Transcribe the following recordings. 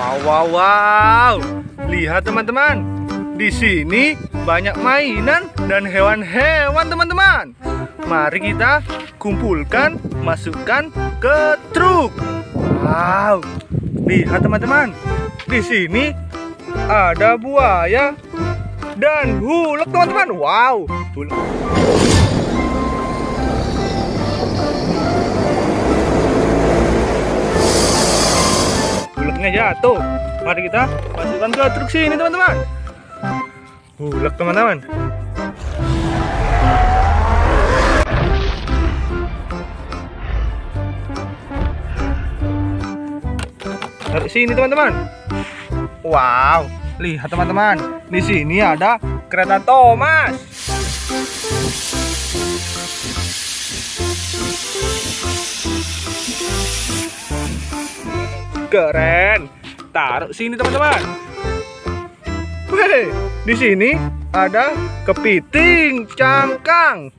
Wow, wow, wow. Lihat teman-teman. Di sini banyak mainan dan hewan-hewan teman-teman. Mari kita kumpulkan, masukkan ke truk. Wow. Lihat teman-teman. Di sini ada buaya dan hulek teman-teman. Wow. Huleknya jatuh. Mari kita masukkan ke truk sini teman-teman. Hulek teman-teman. Taruh sini teman-teman. Wow, lihat teman-teman. Di sini ada kereta Thomas. Keren. Taruh sini teman-teman. Wih, di sini ada kepiting cangkang.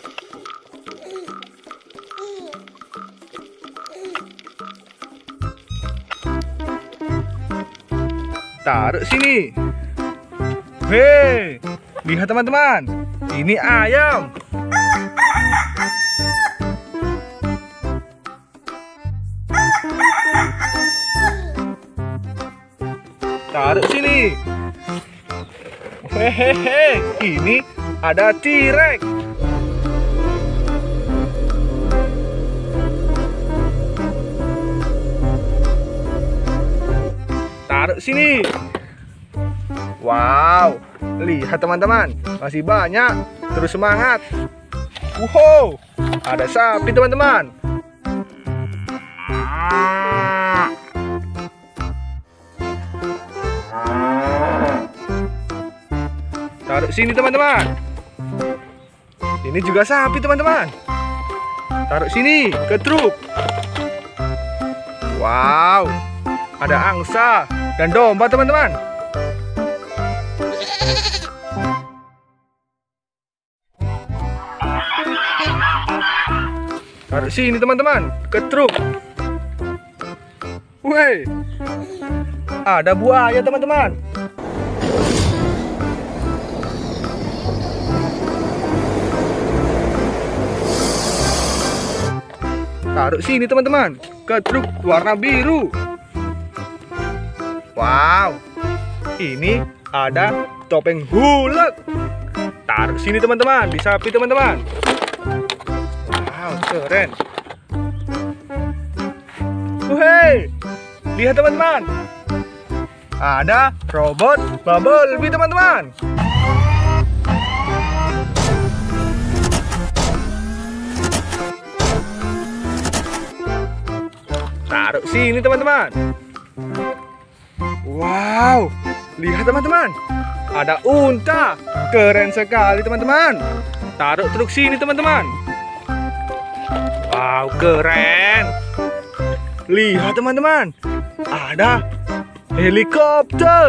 Taruh sini. Hei, lihat teman-teman. Ini ayam. Taruh sini. Hehehe, ini ada T-Rex. Taruh sini. Wow, lihat teman-teman, masih banyak. Terus semangat. Wow, ada sapi teman-teman. Taruh sini teman-teman. Ini juga sapi teman-teman. Taruh sini ke truk. Wow, ada angsa dan domba teman-teman. Taruh sini teman-teman ke truk. Woi, ada buaya teman-teman. Taruh sini teman-teman ke truk warna biru. Wow, ini ada topeng hulek. Taruh sini teman-teman, di sapi teman-teman. Wow, keren. Hei, lihat teman-teman. Ada robot Bumblebee teman-teman. Taruh sini teman-teman. Wow, lihat teman-teman. Ada unta. Keren sekali teman-teman. Taruh truk sini teman-teman. Wow, keren. Lihat teman-teman. Ada helikopter.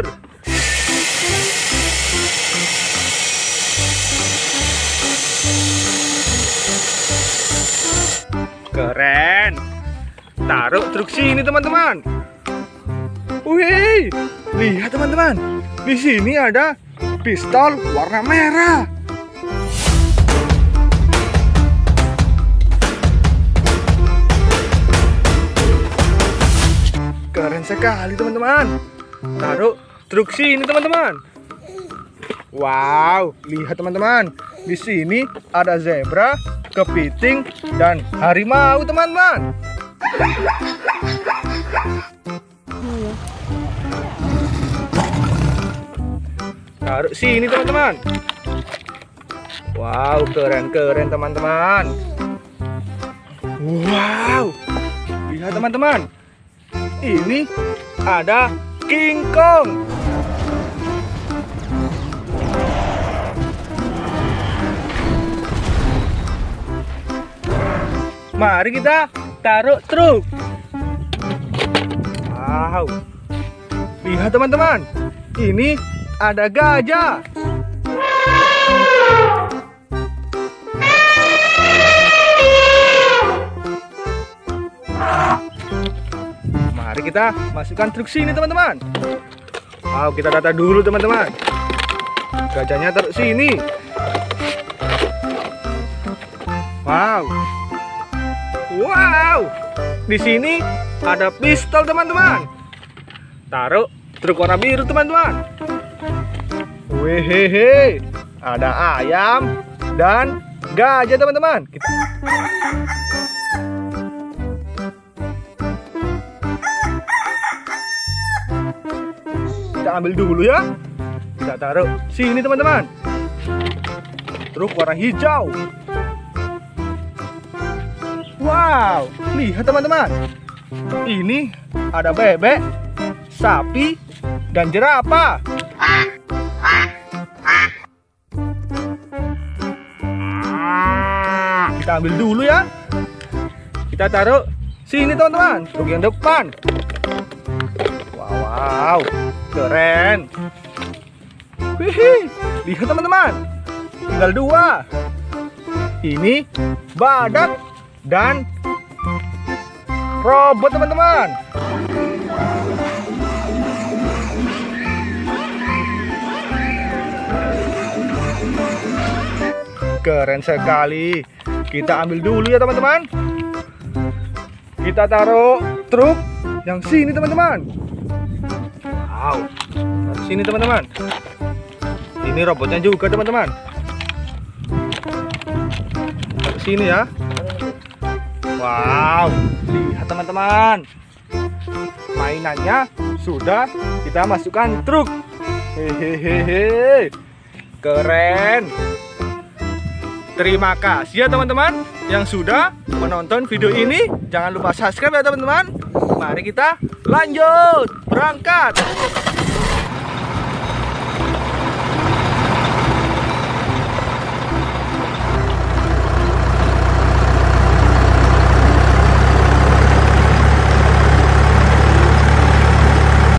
Keren. Taruh truk sini teman-teman. Wih, lihat teman-teman. Di sini ada pistol warna merah. Keren sekali teman-teman. Taruh truk sini teman-teman. Wow, lihat teman-teman. Di sini ada zebra, kepiting, dan harimau teman-teman. Taruh sini teman-teman. Wow, keren-keren teman-teman. Wow, lihat teman-teman. Ini ada King Kong. Mari kita taruh truk. Wow, lihat teman-teman. Ini ada gajah. Mari kita masukkan truk sini teman-teman. Wow, kita data dulu teman-teman. Gajahnya taruh sini. Wow. Wow. Di sini ada pistol teman-teman. Taruh truk warna biru teman-teman. Wehehe. Ada ayam dan gajah teman-teman. Kita ambil dulu ya. Kita taruh sini teman-teman. Truk warna hijau. Wow, lihat teman-teman. Ini ada bebek, sapi, dan jerapah. Kita ambil dulu ya. Kita taruh sini teman-teman. Truk yang depan. Wow, keren. Wih, lihat teman-teman. Tinggal 2. Ini badak dan robot teman-teman. Keren sekali. Kita ambil dulu ya teman-teman. Kita taruh truk yang sini teman-teman. Wow, taruh sini teman-teman. Ini robotnya juga teman-teman. Taruh sini ya. Wow, lihat teman-teman. Mainannya sudah kita masukkan truk. Hehehe, keren. Terima kasih ya teman-teman yang sudah menonton video ini. Jangan lupa subscribe ya teman-teman. Mari kita lanjut berangkat.